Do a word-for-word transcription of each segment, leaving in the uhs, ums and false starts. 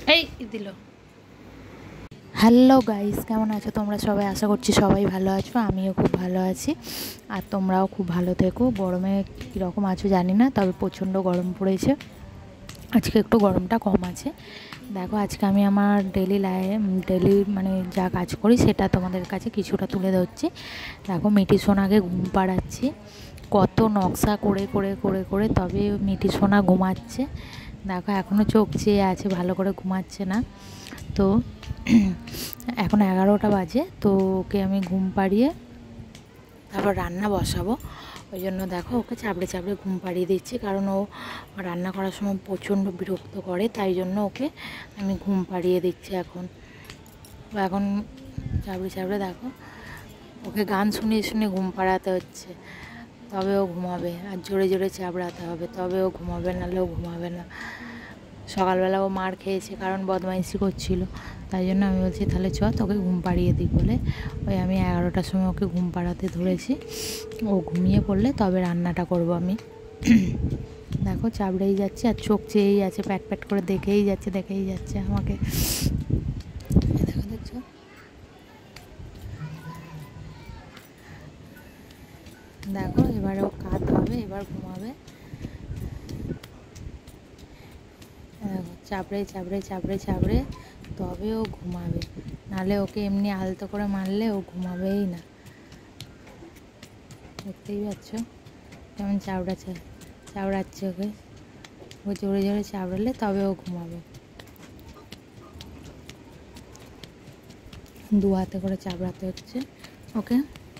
এই দিল। Hello guys, কেমন আছো তোমরা সবাই? আশা করছি সবাই ভালো আছো, আমিও খুব ভালো আছি আর তোমরাও খুব ভালো থেকো। গরমে কীরকম আছো জানি না, তবে প্রচণ্ড গরম পড়েছে। আজকে একটু গরমটা কম আছে। দেখো আজকে আমি আমার ডেলি লাইফ ডেলি মানে যা কাজ করি সেটা তোমাদের কাছে কিছুটা তুলে ধরছি। দেখো মিটি সোনাকে ঘুম পাড়াচ্ছি, কত নকশা করে করে করে করে তবে মিটি সোনা ঘুমাচ্ছে। দেখো এখনও চোখ চেয়ে আছে, ভালো করে ঘুমাচ্ছে না। তো এখন এগারোটা বাজে, তো ওকে আমি ঘুম পাড়িয়ে তারপর রান্না বসাবো। ওই জন্য দেখো ওকে চাপড়ে চাপড়ে ঘুম পাড়িয়ে দিচ্ছি, কারণ ও রান্না করার সময় প্রচণ্ড বিরক্ত করে, তাই জন্য ওকে আমি ঘুম পাড়িয়ে দিচ্ছি। এখন ও এখন চাপড়ে চাপড়ে দেখো ওকে গান শুনিয়ে শুনিয়ে ঘুম পাড়াতে হচ্ছে, তবে ও ঘুমাবে। আর জোরে জোরে চাপড়াতে হবে, তবে ও ঘুমাবে, নাহলে ও ঘুমাবে না। সকালবেলা ও মার খেয়েছে কারণ বদমাইশি করছিল, তাই জন্য আমি বলছি তাহলে চ তোকে ঘুম পাড়িয়ে দিই বলে ওই আমি এগারোটার সময় ওকে ঘুম পাড়াতে ধরেছি। ও ঘুমিয়ে পড়লে তবে রান্নাটা করব আমি। দেখো চাপড়েই যাচ্ছে আর চোখ চেয়েই আছে, প্যাট প্যাট করে দেখেই যাচ্ছে দেখেই যাচ্ছে আমাকে। দেখো দেখছো, দেখো এবার ও কাঁদ হবে, এবার ঘুমাবে। দেখো চাপড়ে চাপড়ে চাপড়ে চাপড়ে তবে ও ঘুমাবে, নাহলে ওকে এমনি আলতো করে মারলে ও ঘুমাবেই না। দেখতেই পাচ্ছ কেমন চাপড়াচ্ছে চাপড়াচ্ছে ওকে। ও জোরে জোরে চাপড়ালে তবে ও ঘুমাবে। দু হাতে করে চাপড়াতে হচ্ছে ওকে।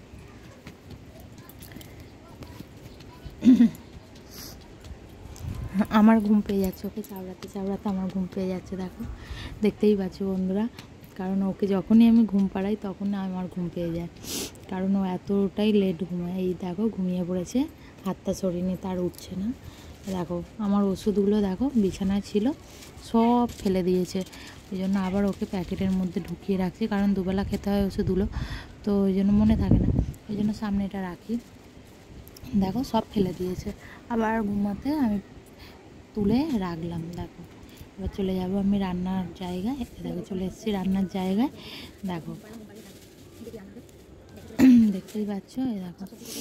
আমার ঘুম পেয়ে যাচ্ছে, ওকে চাপড়াতে চাপড়াতে আমার ঘুম পেয়ে যাচ্ছে। দেখো দেখতেই পাচ্ছ বন্ধুরা, কারণ ওকে যখনই আমি ঘুম পাড়াই তখন আমার ঘুম পেয়ে যায়, কারণ ও এতটাই লেট ঘুমায়। এই দেখো ঘুমিয়ে পড়েছে, হাতটা সরিয়ে তার উঠছে না। দেখো আমার ওষুধগুলো দেখো বিছানায় ছিল, সব ফেলে দিয়েছে। ওই জন্য আবার ওকে প্যাকেটের মধ্যে ঢুকিয়ে রাখছি, কারণ দুবেলা খেতে হয় ওষুধগুলো, তো ওই জন্য মনে থাকে না, ওই জন্য সামনেটা রাখি। দেখো সব ফেলে দিয়েছে, আবার ঘুমাতে আমি তুলে রাখলাম। দেখো এবার চলে যাব আমি রান্নার জায়গায়। দেখো চলে এসেছি রান্নার জায়গায়। দেখো দেখতেই পাচ্ছ, এই দেখো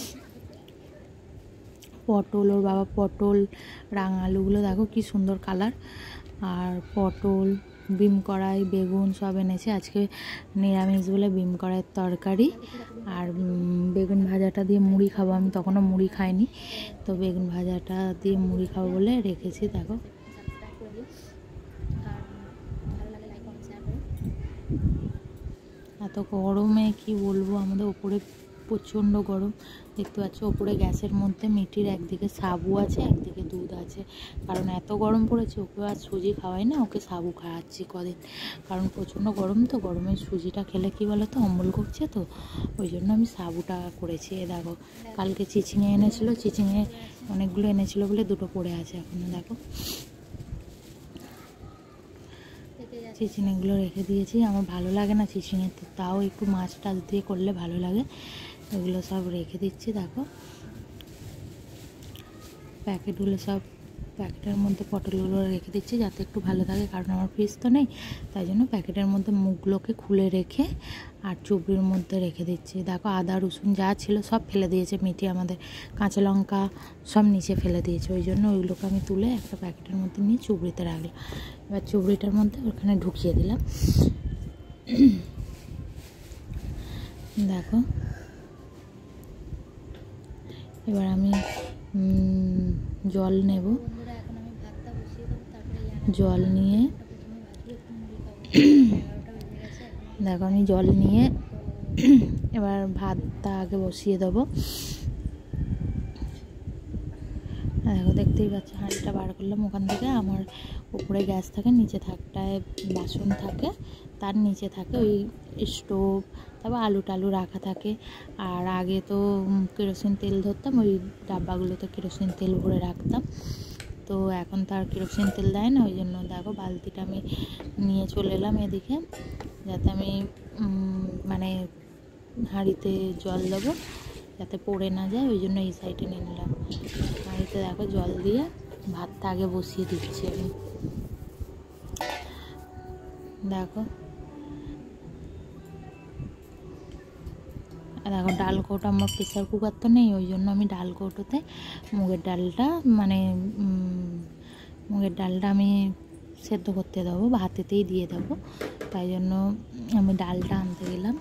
পটল, ওর বাবা পটল রাঙা আলুগুলো দেখো কি সুন্দর কালার, আর পটল বিম কড়াই বেগুন সব এনেছে। আজকে নিরামিষ বলে বিম কড়াইয়ের তরকারি আর বেগুন ভাজাটা দিয়ে মুড়ি খাবো। আমি তখনও মুড়ি খাইনি, তো বেগুন ভাজাটা দিয়ে মুড়ি খাবো বলে রেখেছি। দেখো এত গরমে কি বলবো, আমাদের ওপরে প্রচণ্ড গরম। দেখতে পাচ্ছ ওপরে গ্যাসের মধ্যে মিটির একদিকে সাবু আছে একদিকে দুধ আছে, কারণ এত গরম পড়েছে। ওকে আর সুজি খাওয়াই না, ওকে সাবু খাওয়াচ্ছি কদিন, কারণ প্রচণ্ড গরম, তো গরমে সুজিটা খেলে কি বলো তো অম্বল করছে, তো ওই জন্য আমি সাবুটা করেছি। এ দেখো কালকে চিচিঙে এনেছিলো, চিচিঙে অনেকগুলো এনেছিলো বলে দুটো পড়ে আছে এখনো। দেখো চিচিঙেগুলো রেখে দিয়েছি, আমার ভালো লাগে না চিচিঙে, তো তাও একটু মাছ টাছ দিয়ে করলে ভালো লাগে। এগুলো সব রেখে দিচ্ছি। দেখো প্যাকেটগুলো সব প্যাকেটের মধ্যে পটলগুলো রেখে দিচ্ছি যাতে একটু ভালো থাকে, কারণ আমার ফ্রিজ তো নেই, তাই জন্য প্যাকেটের মধ্যে মুখগুলোকে খুলে রেখে আর চুবড়ির মধ্যে রেখে দিচ্ছি। দেখো আদা রসুন যা ছিল সব ফেলে দিয়েছে মিটি, আমাদের কাঁচা লঙ্কা সব নিচে ফেলে দিয়েছে, ওই জন্য ওইগুলোকে আমি তুলে একটা প্যাকেটের মধ্যে নিয়ে চুবড়িতে রাখলাম। এবার চুবড়িটার মধ্যে ওখানে ঢুকিয়ে দিলাম। দেখো এবার আমি জল নেব, জল নিয়ে দেখো আমি জল নিয়ে এবার ভাতটা আগে বসিয়ে দেবো। দেখো দেখতেই পাচ্ছ হাঁড়িটা বার করলাম ওখান থেকে। আমার উপরে গ্যাস থাকে, নিচে থাকটায় বাসন থাকে, তার নিচে থাকে ওই স্টোভ, তারপর আলু টালু রাখা থাকে। আর আগে তো কেরোসিন তেল ধরতাম, ওই ডাব্বাগুলোতে কেরোসিন তেল ভরে রাখতাম, তো এখন তো আর কেরোসিন তেল দেয় না, ওই জন্য দেখো বালতিটা আমি নিয়ে চলে এলাম এদিকে, যাতে আমি মানে হাঁড়িতে জল দেবো যাতে পড়ে না যায়, ওই জন্য এই সাইডে নিয়ে নিলাম। হাঁড়িতে দেখো জল দিয়ে ভাতটা আগে বসিয়ে দিচ্ছি আমি। দেখো দেখো ডাল কৌটো, আমার প্রেসার কুকার তো নেই, ওই জন্য আমি ডাল কৌটোতে মুগের ডালটা মানে মুগের ডালটা আমি সেদ্ধ করতে দেবো, ভাতেতেই দিয়ে দেবো, তাই জন্য আমি ডালটা আনতে গেলাম।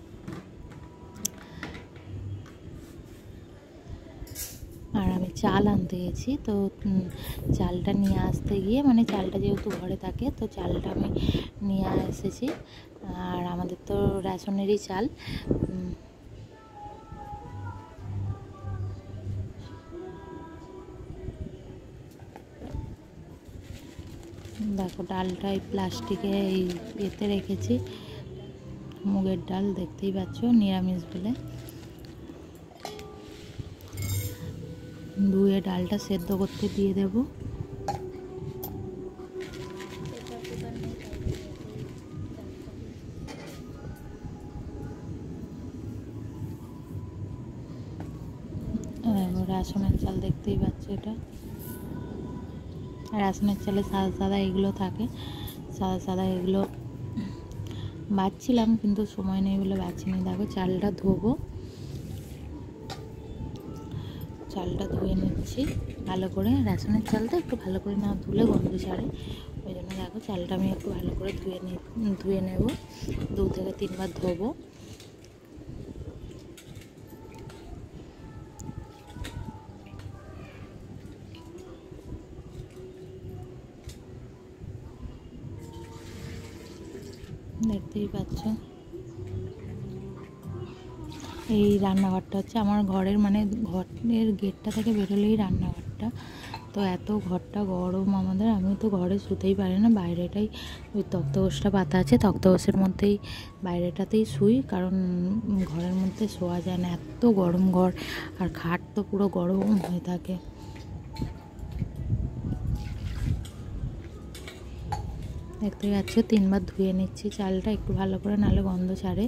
আর আমি চাল আনতে গেছি, তো চালটা নিয়ে আসতে গিয়ে মানে চালটা যেহেতু ঘরে থাকে তো চালটা আমি নিয়ে এসেছি। আর আমাদের তো রেশনেরই চাল। দেখো ডালটা এই প্লাস্টিকে এই এতে রেখেছি, মুগের ডাল দেখতেই পাচ্ছ, নিরামিষ বলে। ধুয়ে ডালটা সেদ্ধ করতে দিয়ে দেব। রেশনের চাল দেখতেই পাচ্ছ, এটা রেশনের চালে সাদা সাদা এগুলো থাকে, সাদা সাদা এগুলো বাছছিলাম কিন্তু সময় নেই বলে বাছিনি। দেখো চালটা ধোবো, চালটা ধুয়ে নিচ্ছি ভালো করে। রেশনের চালটা একটু ভালো করে না ধুলে গন্ধ ছাড়ে, ওই জন্য দেখো চালটা আমি একটু ভালো করে ধুয়ে নি ধুয়ে নেব, দু থেকে তিনবার ধোবো। দেখতেই পাচ্ছ এই রান্নাঘরটা হচ্ছে আমার ঘরের, মানে ঘরের গেটটা থেকে বেরোলেই রান্নাঘরটা। তো এত ঘরটা গরম আমাদের, আমি তো ঘরে শুতেই পারি না, বাইরেটাই ওই তক্তপোষটা পাতা আছে, তক্তপোষের মধ্যেই বাইরেটাতেই শুই, কারণ ঘরের মধ্যে শোয়া যায় না, এত গরম ঘর। আর খাট তো পুরো গরম হয়ে থাকে। দেখতে পাচ্ছ তিনবার ধুয়ে নিচ্ছি চালটা একটু ভালো করে, নাহলে গন্ধ ছাড়ে।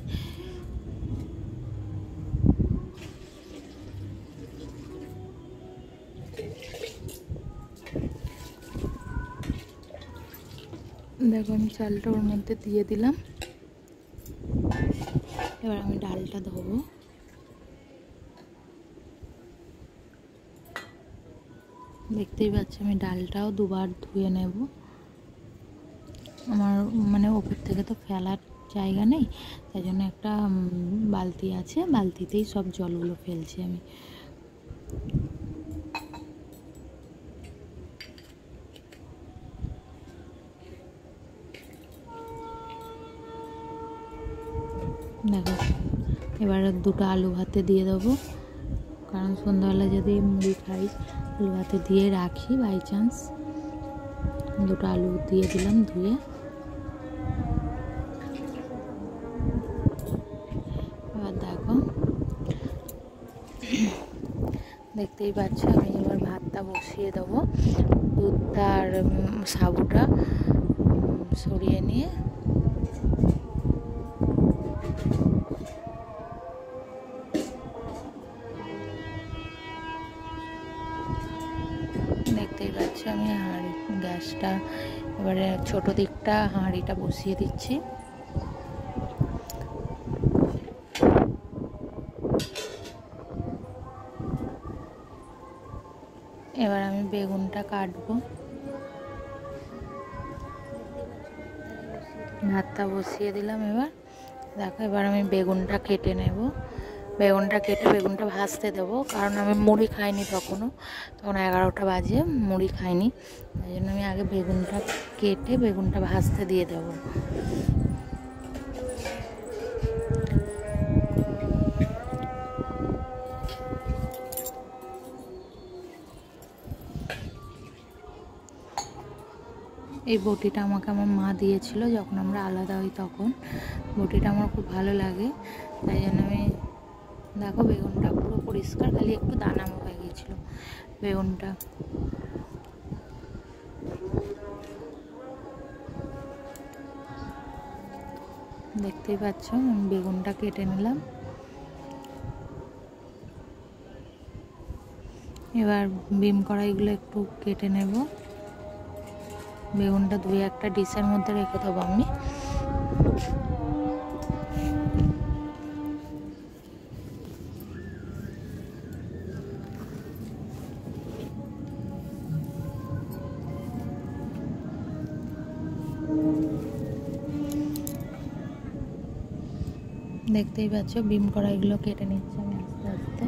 দেখো আমি চালটা ওর মধ্যে দিয়ে দিলাম, এবার আমি ডালটা ধোবো। দেখতেই পাচ্ছি আমি ডালটাও দুবার ধুয়ে নেব। আমার মানে ওপর থেকে তো ফেলার জায়গা নেই, তাই জন্য একটা বালতি আছে, বালতিতেই সব জলগুলো ফেলছি আমি। দেখো এবার দুটো আলু ভাতে দিয়ে দেবো, কারণ সন্ধ্যাবেলা যদি মুড়ি খাই আলু ভাতে দিয়ে রাখি বাই চান্স। দুটো আলু দিয়ে দিলাম ধুয়ে। এবার দেখো দেখতেই পাচ্ছ আমি এবার ভাতটা বসিয়ে দেবো, দুধটা আর সাবুটা সরিয়ে নিয়ে। দেখতেই পাচ্ছি আমি হাঁড়ি গ্যাসটা এবারে ছোটো দিকটা হাঁড়িটা বসিয়ে দিচ্ছি। এবার আমি বেগুনটা কাটবো, ভাতটা বসিয়ে দিলাম। এবার দেখো এবার আমি বেগুনটা কেটে নেব, বেগুনটা কেটে বেগুনটা ভাজতে দেবো, কারণ আমি মুড়ি খাইনি তখনও, তখন এগারোটা বাজে মুড়ি খাইনি, তাই জন্য আমি আগে বেগুনটা কেটে বেগুনটা ভাজতে দিয়ে দেবো। এই বটিটা আমাকে আমার মা দিয়েছিল যখন আমরা আলাদা হই, তখন বটিটা আমার খুব ভালো লাগে, তাই জন্য আমি দেখো বেগুনটা পুরো পরিষ্কার, খালি একটু দানা হয়ে গেছিল বেগুনটা। দেখতেই পাচ্ছ আমি বেগুনটা কেটে নিলাম। এবার বিম কড়াইগুলো একটু কেটে নেব, বেগুনটা ধুয়ে একটা ডিশের মধ্যে রেখে দেবো আমি। দেখতেই পাচ্ছ বিম কড়াইগুলো কেটে নিচ্ছে আমি আস্তে আস্তে।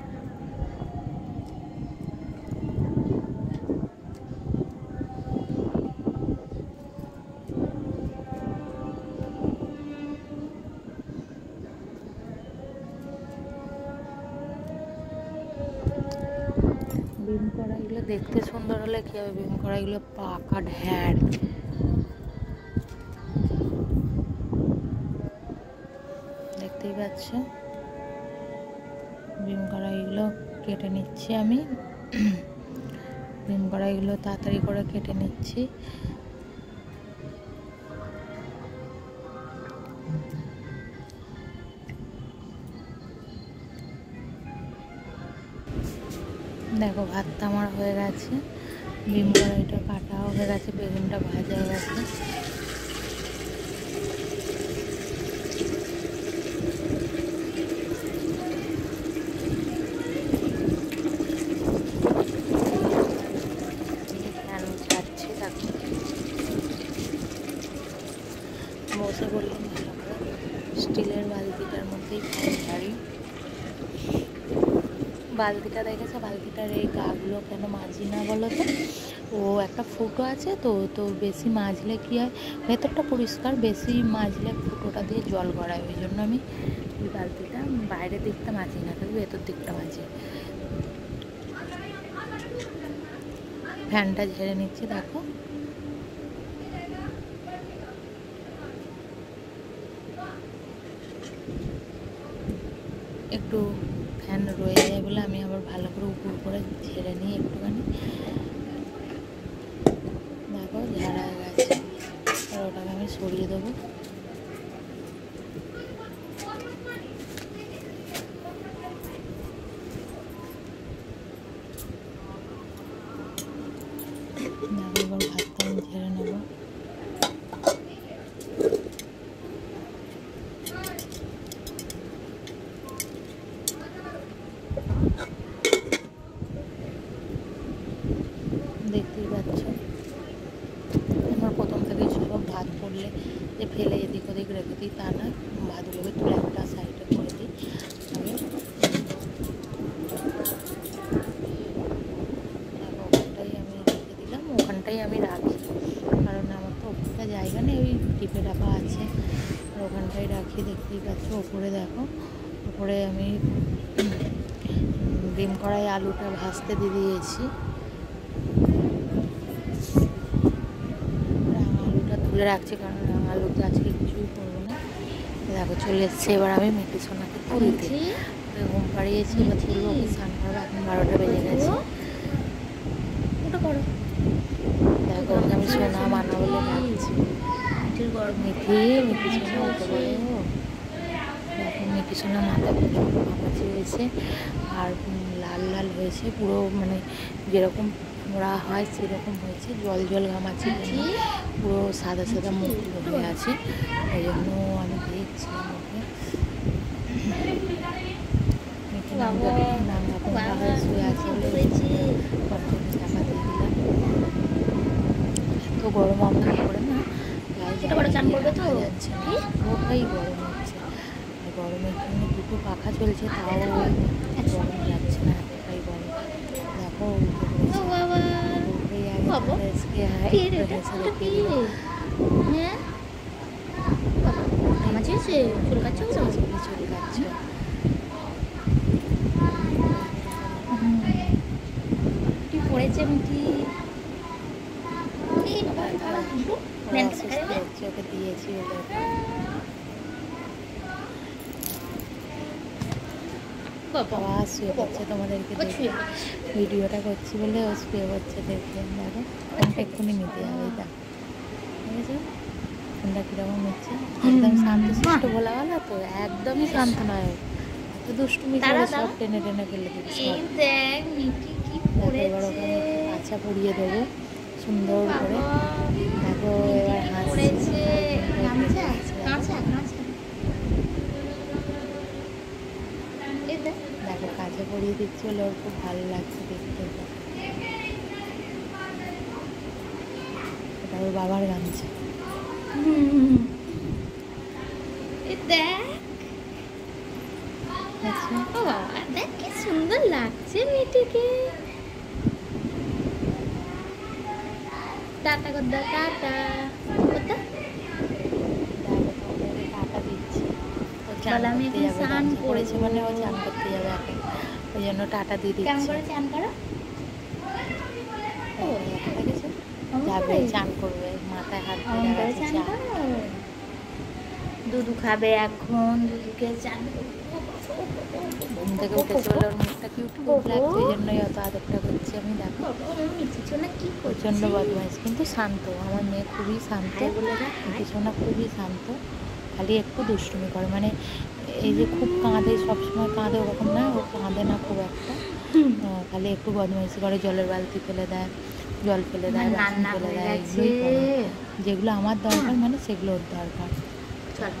বিম কড়াইগুলো দেখতে সুন্দর হলে কি হবে, বিম কড়াইগুলো পাকা ঢ্যাড়। দেখতেই পাচ্ছ বিম কড়াইগুলো কেটে নিচ্ছি আমি। বিম কড়াইগুলো তাড়াতাড়ি করে কেটে নিচ্ছি। দেখো ভাতটা আমার হয়ে গেছে, বিম কড়াইটা কাটাও হয়ে গেছে, বেগুনটা ভাজা হয়ে গেছে। বসে বললাম ভালো করে স্টিলের বালতিটার মধ্যেই ফ্যান ঝাড়ি। বালতিটা দেখেছে, বালতিটার এই গাগুলো কেন মাজি না বলো তো? ও একটা ফুটো আছে তো, তো বেশি মাজলে কি হয়, ভেতরটা পরিষ্কার, বেশি মাজলে ফুটোটা দিয়ে জল গড়ায়। ওই জন্য আমি এই বালতিটা বাইরের দিকটা মাজি না, তবে ভেতর দিকটা মাজি। ফ্যানটা ঝেড়ে নিচ্ছি দেখো। একটু ফ্যান রয়ে যায় বলে আমি আবার ভালো করে উপর করে ঝেড়ে নিই একটুখানি। দেখো ঝাড়া হয়ে গেছে, আর ওটাকে আমি সরিয়ে দেবো। দেখো এবার ভাতটা আমি ঝেড়ে নেবো। দেখতেই পাচ্ছ আমার প্রথম থেকে সব ভাত পড়লে যে ফেলে এদিক ওদিক রেখে দিই তা না, ভাতগুলোকে তুলে একটা সাইডে করে দিই। ওখানটাই আমি রেখে দিলাম, ওখানটাই আমি রাখি, কারণ আমার তো ওখানটা জায়গা নেই, ওই টিপে রাখা আছে, আর ওখানটাই রাখি। দেখতেই পাচ্ছ ওপরে দেখো, ওপরে আমি ডিম কড়াই আলুটা ভাজতে দিয়ে দিয়েছি। আলুটা তুলে রাখছি কারণ আলুতে আজকে কিছুই করবো না। দেখো চলে এসছে, এবার আমি মিঠি সোনাকে তুলতে ঘুম পাড়িয়েছি, এবার তুলবো, ওকে স্নান করবো। এখন বারোটা বেজে গেছে। দেখো ওকে আমি সোনা মানা বলে ডাকছি। মিঠি মিঠি সোনা উঠে পড়ো। দেখো মিঠি সোনা মাথা প্রচুর ঘামাচি হয়েছে আর লাল লাল হয়েছে, পুরো মানে যেরকম মোড়া হয় সেরকম হয়েছে, জল জল ঘামাচি, পুরো সাদা সাদা মুখগুলো হয়ে আছে। ওই জন্য আমি দেখছিলাম ওকে। মিঠি নাঙ্গা নাঙ্গা কোঙ্গা হয়ে শুয়ে আছে বলে টাকা দিয়ে দিলাম। এত গরম আমরা করে না, গায়ে যাচ্ছে না, পুরোটাই গরম হচ্ছে। গরমের জন্য দুটো পাখা চলছে, তাও গরম যাচ্ছে না, এতটাই গরম। দেখো পড়েছে মিঠি ওকে দিয়েছি বাবা শুয়ে পড়ছে, তোমাদেরকে দেখে ভিডিওটা করছি বলে ও শুয়ে পড়ছে। দেখে দেখো ফোনটা এক্ষুনি নিতে যাবে, এটা ঠিক আছে? ফোনটা কীরকম নিচ্ছে, একদম শান্ত শিষ্ট বলা গেলো তো, একদমই শান্ত নয়, এত দুষ্টুমি করে সব টেনে টেনে ফেলে দিচ্ছে। এবার ওকে আচ্ছা পরিয়ে দেবো সুন্দর করে। দেখো এবার হাসছে, দিয়ে দিচ্ছে বলে ওর খুব ভালো লাগছে দেখতে। এটা ওর বাবার গামছা। দেখ আচ্ছা ও বাবা, দেখ কি সুন্দর লাগছে মেয়েটিকে। টাটা করদা, টাটা কোথা টাকা দিচ্ছি। বলে আমি এখন স্নান করেছে মানে ও চান করতে যাবে এখন, ওই জন্য টাটা দিয়ে কেমন দিচ্ছে। করে চান করো? ও দেখেছো, যাবে চান করবে, মাথায় হাত কেমন দিয়ে করে গেছে চান চা। করো? দুধু খাবে এখন, দুধুকে চান ঘুম থেকে উঠেছে বলে ওর মুখটা কিউট কিউট লাগছে, এই জন্যই অত আদরটা করছি আমি। দেখো মিঠিছনা কি প্রচণ্ড বদমাইশ কিন্তু শান্ত, আমার মেয়ে খুবই শান্ত, মিঠিছনা খুবই শান্ত, খালি একটু দুষ্টুমি করে, মানে এই যে খুব কাঁদে, সবসময় কাঁদে ওরকম না, ও কাঁদে না খুব একটা, খালি একটু বদমাইশি করে, জলের বালতি ফেলে দেয়, জল ফেলে দেয়, বাসন ফেলে দেয়, এগুলোই করে। যেগুলো আমার দরকার মানে সেগুলো ওর দরকার। চল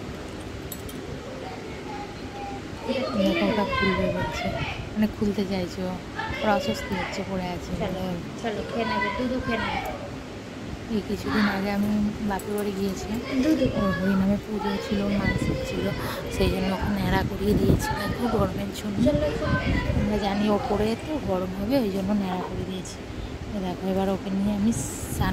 দেখো ওটা খুলবে বলছে, মানে খুলতে চাইছে, ওর অস্বস্তি হচ্ছে, পড়ে আছে বলে। চলো খেয়ে নেবে, দুধু খেয়ে নেবে। এই কিছুদিন আগে আমি বাপের বাড়ি গিয়েছিলাম, দুধু হরিনামে পুজো ছিল, মানসিক ছিল, সেই জন্য ওখানে ন্যাড়া করিয়ে দিয়েছি। একটু গরমের জন্য আমরা জানি ওপরে তো গরম হবে, ওই জন্য ন্যাড়া করে দিয়েছি। দেখো এবার ওকে নিয়ে আমি স্নান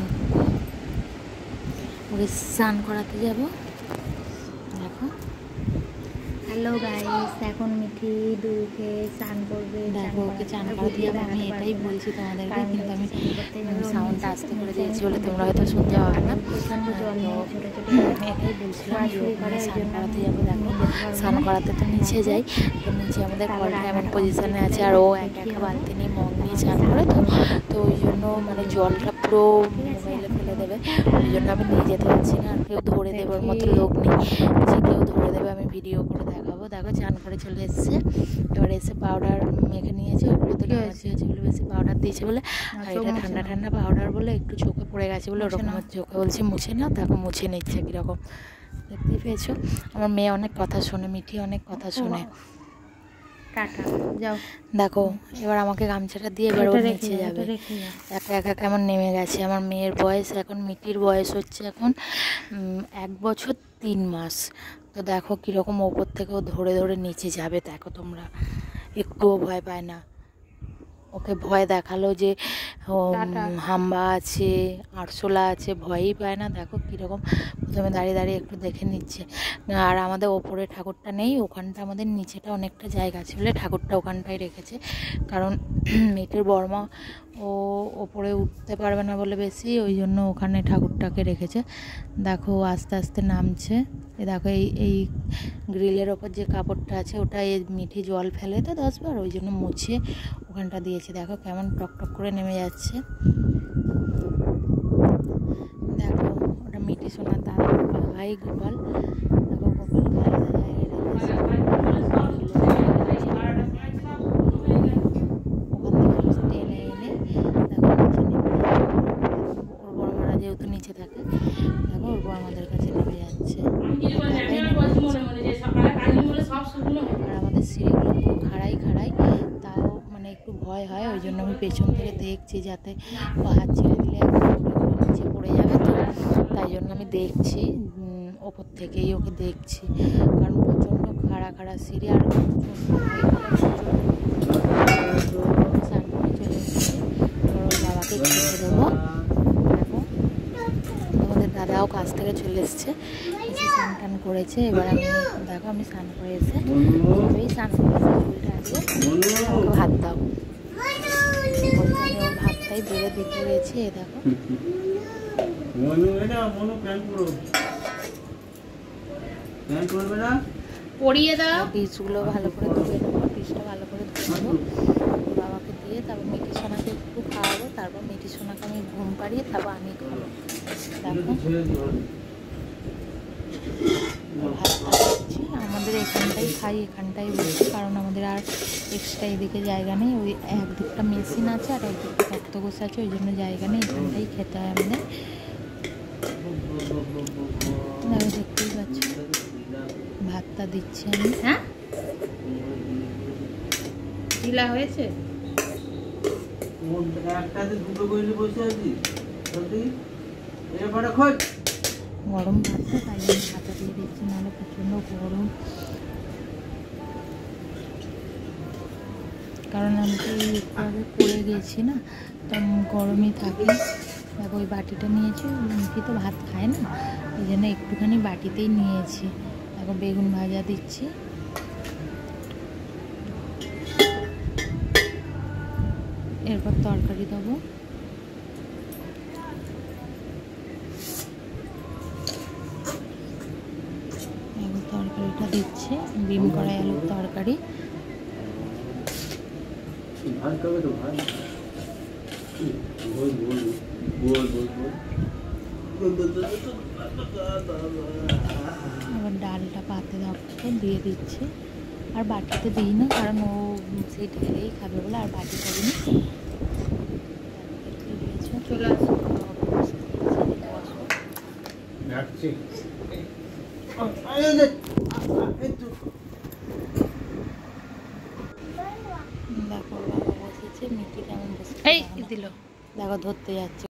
ওকে স্নান করাতে যাব। দেখো হ্যালো গাইস, এখন মিঠি দুধুকে স্নান করবে। দেখো ওকে চান করাতে যাবো, আমি এটাই বলছি তোমাদেরকে, কিন্তু আমি সাউন্ডটা আস্তে করে দিয়েছি বলে তোমরা হয়তো শুনতে পাবে না। প্রচণ্ড জল নিয়ে ছোটো ছোটো আমি এটাই বলছিলাম যে ওখানে স্নান করাতে যাবো। দেখো স্নান করাতে তো নিচে যাই, তো নিচে আমাদের কলটা এমন পজিশানে আছে, আর ও এক একটা বালতি নিয়ে মগ নিয়ে স্নান করে, তো তো ওই জন্য মানে জলটা পুরো মোবাইলে ফেলে দেবে, ওই জন্য আমি নিয়ে যেতে পারছি না, আর কেউ ধরে দেবার মতো লোক নেই যে কেউ ধরে দেবে আমি ভিডিও করে দেখাবো। দেখো চান করে চলে এসছে, এবার এসে পাউডার মেখে নিয়েছে, ওগুলো তো ঘামাচি হয়েছে বলে বেশি পাউডার দিয়েছে বলে, আর এটা ঠান্ডা ঠান্ডা পাউডার বলে একটু চোখে পড়ে গেছে বলে ওরকম আমার চোখে বলছে মুছে না, দেখো মুছে নিচ্ছে কীরকম, দেখতেই পেয়েছো। আমার মেয়ে অনেক কথা শোনে, মিঠি অনেক কথা শোনে। টাটা যাও। দেখো এবার আমাকে গামছাটা দিয়ে এবার ও নিচে যাবে, একা একা কেমন নেমে গেছে। আমার মেয়ের বয়স এখন, মিঠির বয়স হচ্ছে এখন এক বছর তিন মাস, তো দেখো কীরকম ওপর থেকেও ধরে ধরে নিচে যাবে। দেখো তোমরা, একটুও ভয় পায় না, ওকে ভয় দেখালো যে হাম্বা আছে, আরশোলা আছে, ভয়ই পায় না। দেখো কীরকম প্রথমে দাঁড়িয়ে দাঁড়িয়ে একটু দেখে নিচ্ছে। আর আমাদের ওপরে ঠাকুরটা নেই, ওখানটা আমাদের নিচেটা অনেকটা জায়গা আছে বলে ঠাকুরটা ওখানটায় রেখেছে, কারণ মেয়েটির বর্মা ও ওপরে উঠতে পারবে না বলে বেশি, ওই জন্য ওখানে ঠাকুরটাকে রেখেছে। দেখো আস্তে আস্তে নামছে, এ দেখো এই এই গ্রিলের ওপর যে কাপড়টা আছে ওটা এই মিঠি জল ফেলে তো দশবার, ওই জন্য মুছে ওখানটা দিয়েছে। দেখো কেমন টক টক করে নেমে যাচ্ছে। দেখো ওটা মিঠি সোনার দাদা গোপাল ভাই গোপাল, দেখো গোপাল ওখান থেকে টেনে এনে দেখো নিচে নেমে ওর বড়মারা যেহেতু নিচে থাকে, দেখো ওর বড়মাদের কাছে নেমে যাচ্ছে। আর আমাদের সিঁড়িগুলো খুব খাড়াই খাড়াই, তাও মানে একটু ভয় হয়, ওই জন্য আমি পেছন থেকে দেখছি যাতে ও হাত ছেড়ে দিলে নিচে পড়ে যাবে, তো তাই জন্য আমি দেখছি ওপর থেকেই ওকে দেখছি, কারণ প্রচণ্ড খাড়া খাড়া সিঁড়ি, আর স্নান করে চলে এসেছি। ওর বাবাকে খেতে দেবো। দেখো আমাদের দাদাও কাছ থেকে চলে এসছে, এসে স্নান টান করেছে। এবার আমি দেখো আমি স্নান করে এসে সবই স্নান করেছে, চুলটা আছে আমাকে ভাত দাও বলতে, আমি ওর ভাতটাই বেড়ে দিতে গেছি। এ দেখো পরিয়ে দাও, পিসগুলো ভালো করে ধুয়ে নেবো, পিসটা ভালো করে ধুয়ে নেবো, বাবাকে দিয়ে তারপর মিঠি সোনাকে একটু খাওয়াবো, তারপর মিঠি সোনাকে আমি ঘুম পাড়িয়ে তারপর আমি খাবো। দেখো ভাতটা খাচ্ছি, আমাদের এখানটাই খাই, এখানটাই বসি, কারণ আমাদের আর এক্সট্রা এদিকে জায়গা নেই, ওই একদিকটা মেশিন আছে আর একদিকটা তক্ত গোছ আছে, ওই জন্য জায়গা নেই, এখানটাই খেতে হয় আমাদের। দেখো দেখতেই পাচ্ছ ভাতটা দিচ্ছি আমি। হ্যাঁ দিল শিলা হয়েছে একটাতে দুটো করে বসে আছি এরপরে খোঁজ গরম ভাতটা তাই জন্য হাতা দিয়ে দিচ্ছি, নাহলে প্রচণ্ড গরম। কারণ আমি তো এই একটু আগে পড়ে গেছি না, তো গরমই থাকে। দেখো ওই বাটিটা নিয়েছি, মুখি তো ভাত খায় না, এই জন্য একটুখানি বাটিতেই নিয়েছি। দেখো বেগুন ভাজা দিচ্ছি, এরপর তরকারি দেবো। তরকারিটা দিচ্ছে বিম কড়াই আলুর তরকারি। এবার ডালটা পাতে রাখতে দিয়ে দিচ্ছে, আর বাটিতে দিই না, কারণ ও সেই ঢেলেই খাবে বলে আর বাটিতে দিই। চলে আসো, দেখো বাবা বসেছে, মিটি কেমন বসে, এই দিল দেখো ধরতে যাচ্ছে।